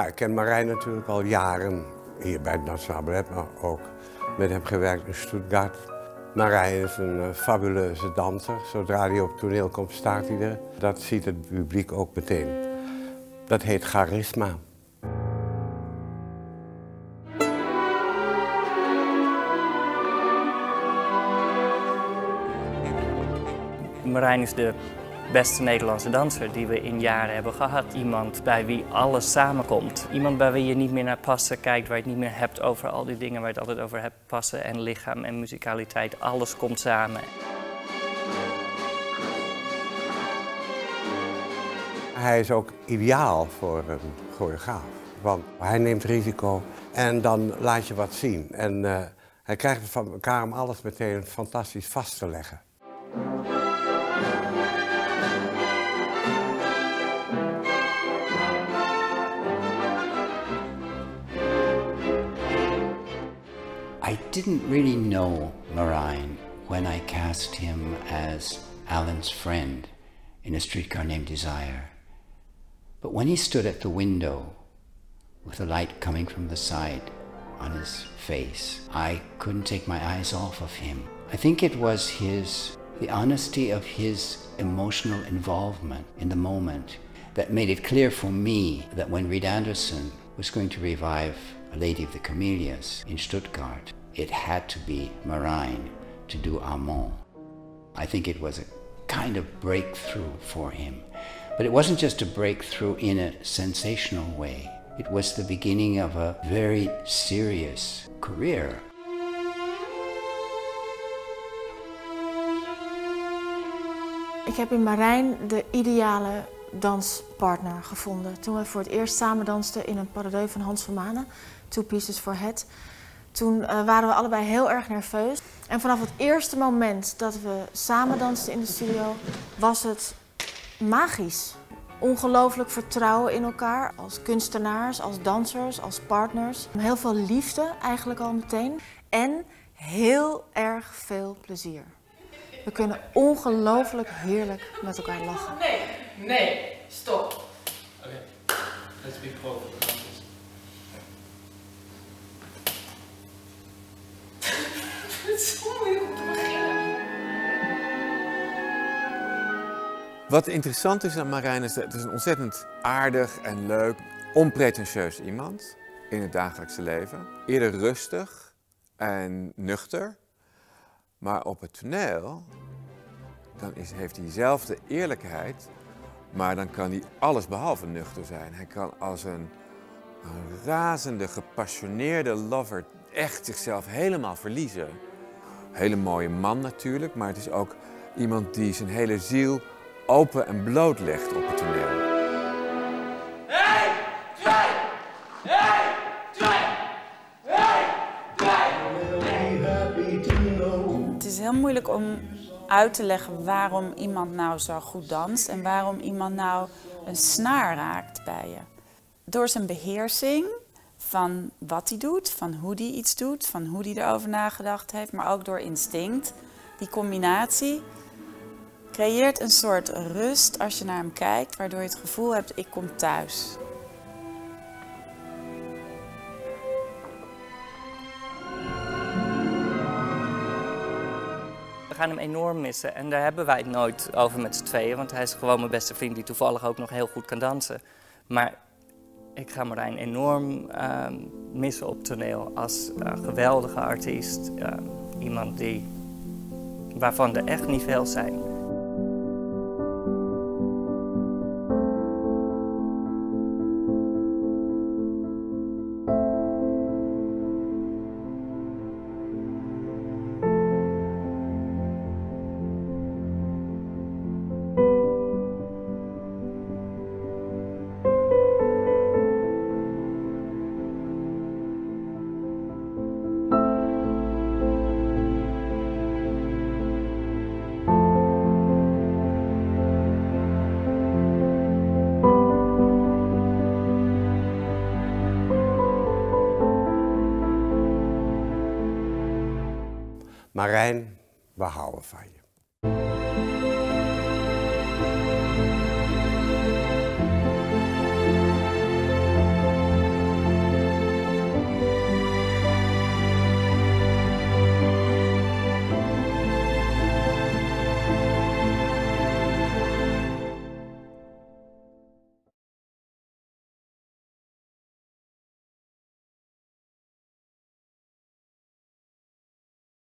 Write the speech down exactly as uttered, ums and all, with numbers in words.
Ja, ik ken Marijn natuurlijk al jaren hier bij het Nationaal Ballet, maar ook met hem gewerkt in Stuttgart. Marijn is een uh, fabuleuze danser. Zodra hij op het toneel komt, staat hij er. Dat ziet het publiek ook meteen. Dat heet charisma. Marijn is de beste Nederlandse danser die we in jaren hebben gehad. Iemand bij wie alles samenkomt. Iemand bij wie je niet meer naar passen kijkt, waar je het niet meer hebt over al die dingen waar je het altijd over hebt. Passen en lichaam en muzikaliteit, alles komt samen. Hij is ook ideaal voor een choreograaf, want hij neemt risico en dan laat je wat zien. En uh, hij krijgt het van elkaar om alles meteen fantastisch vast te leggen. I didn't really know Marijn when I cast him as Alan's friend in A Streetcar Named Desire. But when he stood at the window with the light coming from the side on his face, I couldn't take my eyes off of him. I think it was his, the honesty of his emotional involvement in the moment that made it clear for me that when Reed Anderson was going to revive A Lady of the Camellias in Stuttgart, it had to be Marijn to do Amant. I think it was a kind of breakthrough for him. But it wasn't just a breakthrough in a sensational way. It was the beginning of a very serious career. Ik heb in Marijn de ideale danspartner gevonden. Toen we voor het eerst samen dansten in een parodie van Hans van Manen, Two Pieces for Head. Toen uh, waren we allebei heel erg nerveus. En vanaf het eerste moment dat we samen dansten in de studio, was het magisch. Ongelooflijk vertrouwen in elkaar, als kunstenaars, als dansers, als partners. Heel veel liefde eigenlijk al meteen. En heel erg veel plezier. We kunnen ongelooflijk heerlijk met elkaar lachen. Nee, nee, stop. Oké, okay. Let's be pro. Het is zo moeilijk om te beginnen. Wat interessant is aan Marijn is dat het is een ontzettend aardig en leuk, onpretentieus iemand in het dagelijkse leven. Eerder rustig en nuchter. Maar op het toneel dan is, heeft hij diezelfde eerlijkheid, maar dan kan hij alles behalve nuchter zijn. Hij kan als een, een razende, gepassioneerde lover echt zichzelf helemaal verliezen. Hele mooie man natuurlijk, maar het is ook iemand die zijn hele ziel open en bloot legt op het toneel. Hey, twee! Hey, twee! Hey, twee! Het is heel moeilijk om uit te leggen waarom iemand nou zo goed danst en waarom iemand nou een snaar raakt bij je. Door zijn beheersing van wat hij doet, van hoe hij iets doet, van hoe hij erover nagedacht heeft, maar ook door instinct. Die combinatie creëert een soort rust als je naar hem kijkt, waardoor je het gevoel hebt, ik kom thuis. We gaan hem enorm missen en daar hebben wij het nooit over met z'n tweeën, want hij is gewoon mijn beste vriend die toevallig ook nog heel goed kan dansen. Maar ik ga Marijn enorm uh, missen op toneel als uh, geweldige artiest. Uh, iemand die, waarvan er echt niet veel zijn. Marijn, we houden van je.